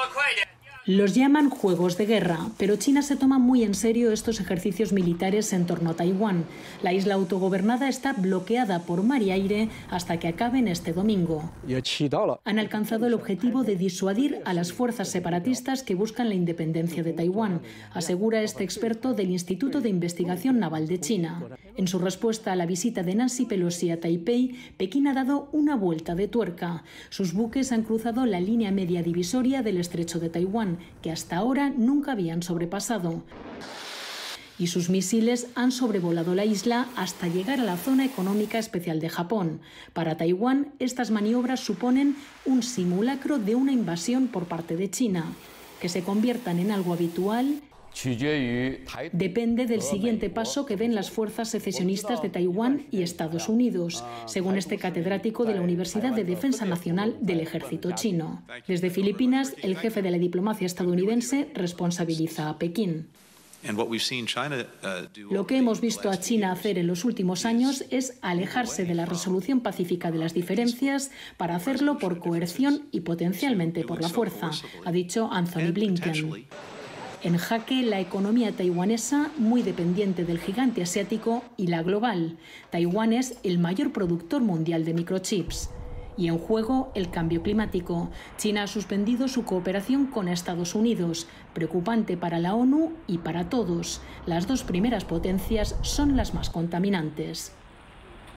Los llaman juegos de guerra, pero China se toma muy en serio estos ejercicios militares en torno a Taiwán. La isla autogobernada está bloqueada por mar y aire hasta que acaben este domingo. Han alcanzado el objetivo de disuadir a las fuerzas separatistas que buscan la independencia de Taiwán, asegura este experto del Instituto de Investigación Naval de China. En su respuesta a la visita de Nancy Pelosi a Taipei, Pekín ha dado una vuelta de tuerca. Sus buques han cruzado la línea media divisoria del estrecho de Taiwán, que hasta ahora nunca habían sobrepasado. Y sus misiles han sobrevolado la isla hasta llegar a la zona económica especial de Japón. Para Taiwán, estas maniobras suponen un simulacro de una invasión por parte de China. Que se conviertan en algo habitual depende del siguiente paso que den las fuerzas secesionistas de Taiwán y Estados Unidos, según este catedrático de la Universidad de Defensa Nacional del Ejército chino. Desde Filipinas, el jefe de la diplomacia estadounidense responsabiliza a Pekín. Lo que hemos visto a China hacer en los últimos años es alejarse de la resolución pacífica de las diferencias para hacerlo por coerción y potencialmente por la fuerza, ha dicho Anthony Blinken. En jaque la economía taiwanesa, muy dependiente del gigante asiático, y la global. Taiwán es el mayor productor mundial de microchips. Y en juego el cambio climático. China ha suspendido su cooperación con Estados Unidos, preocupante para la ONU y para todos. Las dos primeras potencias son las más contaminantes.